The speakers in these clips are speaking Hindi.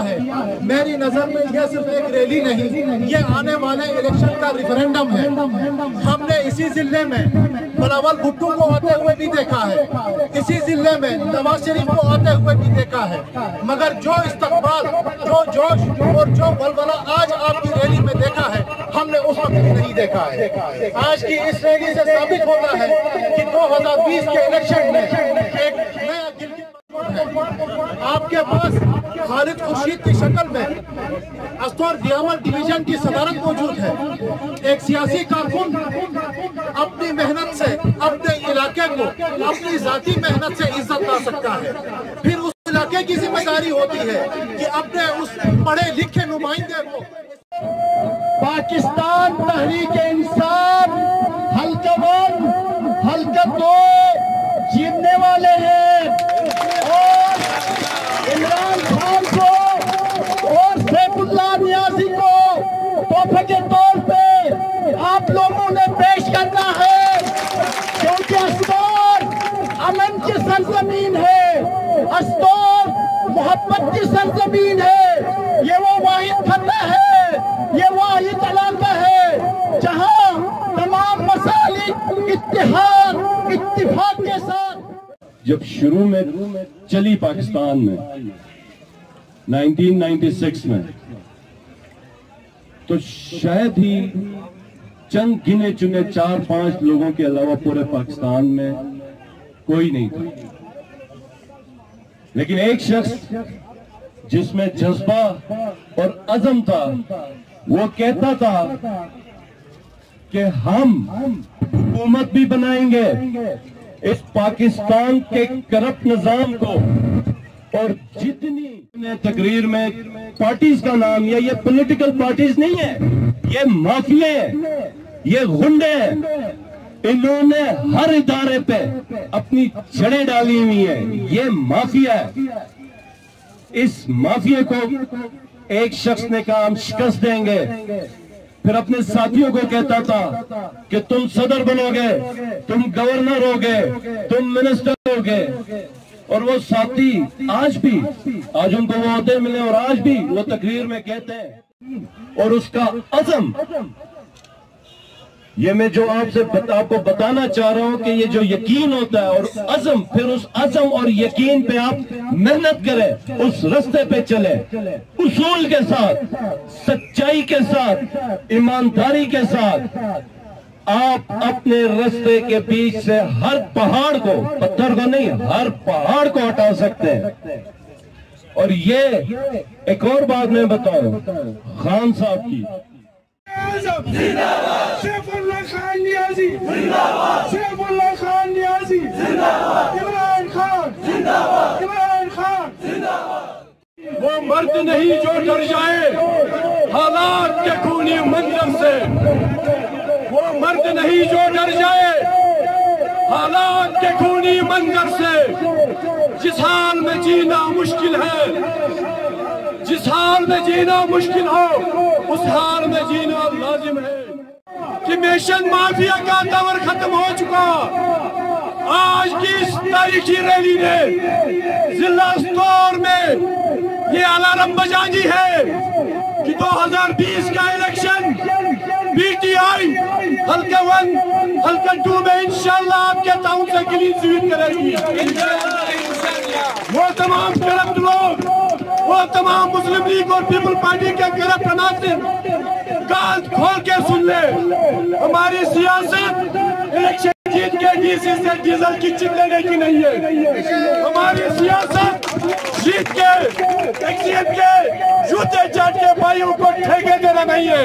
है। मेरी नजर में यह सिर्फ एक रैली नहीं, ये आने वाले इलेक्शन का रिफरेंडम है। हमने इसी जिले में बिलावल भुट्टो को आते हुए भी देखा है, इसी जिले में नवाज शरीफ को आते हुए भी देखा है, मगर जो इस्तकबाल, जो जोश और जो बलबला आज आपकी रैली में देखा है, हमने उस वक्त नहीं देखा है। आज की इस रैली से साबित होता है कि 2020 के इलेक्शन में एक नया आपके पास खालिद खुर्शीद की शक्ल में अस्तौर दियामल डिवीजन की सदारत मौजूद है। एक सियासी कारकुन अपनी मेहनत से अपने इलाके को अपनी जाती मेहनत से इज्जत ला सकता है। फिर उस इलाके की जिम्मेदारी होती है कि अपने उस पढ़े लिखे नुमाइंदे को पाकिस्तान तहरीक इंसाफ हल्का 1 हल्का 2 जीतने वाले हैं और इमरान खान को और सैफुल्लाह नियाज़ी को तोहफे के तौर पे आप लोगों ने पेश करना है, क्योंकि अस्तौर अमन की सरजमीन है, अस्तौर मोहब्बत की सरजमीन है। ये वो वाहिद फतह है, ये वाहिद इलाका है जहां तमाम मसालिक इत्तेहाद इत्तिफाक के साथ जब शुरू में चली पाकिस्तान में 1996 में, तो शायद ही चंद गिने चुने 4-5 लोगों के अलावा पूरे पाकिस्तान में कोई नहीं था। लेकिन एक शख्स जिसमें जज्बा और अज़म था, वो कहता था कि हम हुकूमत भी बनाएंगे, इस पाकिस्तान के करप्ट निजाम को। और जितनी तकरीर में पार्टीज का नाम या ये पॉलिटिकल पार्टीज नहीं है, ये माफिया है, ये गुंडे हैं, इन्होंने हर इदारे पे अपनी जड़ें डाली हुई है, ये माफिया है। इस माफिया को एक शख्स ने कहा हम शिकस्त देंगे, फिर अपने साथियों को कहता था कि तुम सदर बनोगे, तुम गवर्नर होगे, तुम मिनिस्टर होगे। और वो साथी आज उनको वो होते मिले और आज भी वो तकरीर में कहते हैं। और उसका अज़म, ये मैं जो आपको बताना चाह रहा हूं कि ये जो यकीन होता है और अज़म, फिर उस अज़म और यकीन पे आप मेहनत करें, उस रास्ते पे चले, उसूल के साथ, सच्चाई के साथ, ईमानदारी के साथ आप अपने रास्ते के बीच से हर पहाड़ को, पत्थर को नहीं, हर पहाड़ को हटा सकते हैं। और ये एक और बात मैं बताऊं खान साहब की, सैफुल्लाह खान नियाज़ी जिंदाबाद, सैफुल्लाह खान नियाज़ी जिंदाबाद, इमरान खान जिंदाबाद, इमरान खान जिंदाबाद। वो मर्द नहीं जो डर जाए हालात के खूनी मंजर से, वो मर्द नहीं जो डर जाए हालात के खूनी मंजर से। जिस हाल में जीना मुश्किल है, जिस हाल में जीना मुश्किल हो, उस हाल में जीना लाजिम है। कि मिशन माफिया का दौर खत्म हो चुका। आज की इस तारीखी रैली ने जिला स्टोर में ये अलार्म बजा दी है कि 2020 का इलेक्शन पीटीआई हल्का 1 हल्का 2 में इंशाल्लाह आपके ताउन से क्लीन स्वीप करेगी। वो तमाम करप्ट लोग, वो तमाम मुस्लिम लीग और पीपल पार्टी के करप्ट अनासिर कान खोल के सुन ले, हमारी सियासत इलेक्शन जीत के डीसी से डीजल की चिट लेने की नहीं है। हमारी सियासत जीत के एक्सीएम के जूते चाट के भाइयों को ठेके देना नहीं है।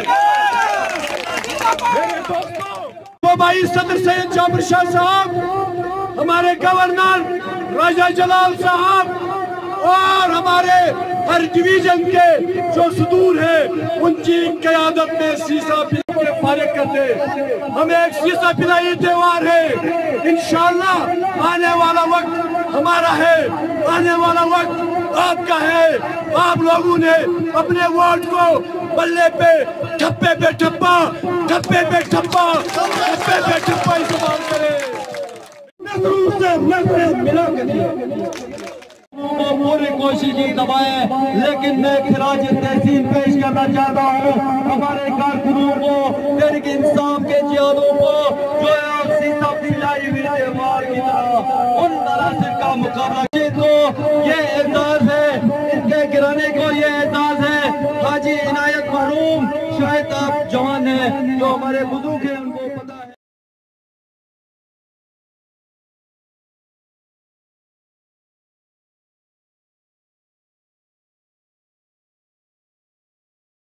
मेरे दोस्तों, वो भाई सदर सैयद जाबिर शाह साहब, हमारे गवर्नर राजा जलाल साहब और हमारे हर डिवीजन के जो सदूर है, उनकी क़यादत में शीशा पिला फारिग करते। हमें एक शीशा पिलाई त्योहार है। इंशाअल्लाह आने वाला वक्त हमारा है, आने वाला वक्त आपका है। आप लोगों ने अपने वोट को बल्ले पे ठप्पे पे ठप्पा, ठप्पे पे ठप्पा, ठप्पे पे ठप्पा इस्तेमाल करें। नजरों से नजरें मिला कर वो पूरी कोशिश दबाए, लेकिन मैं खिराज तहसीन पेश करना चाहता हूँ हमारे कारकुनों को, तहरीक इंसाफ के जियादों को, जो सिलाई हुई त्योहार की तरह उन मनासिब का मुकाबला को ये एजाज है, इनके गिराने को ये एजाज है। हाजी इनायत महरूम शायद आप जवान है जो हमारे बुजुर्ग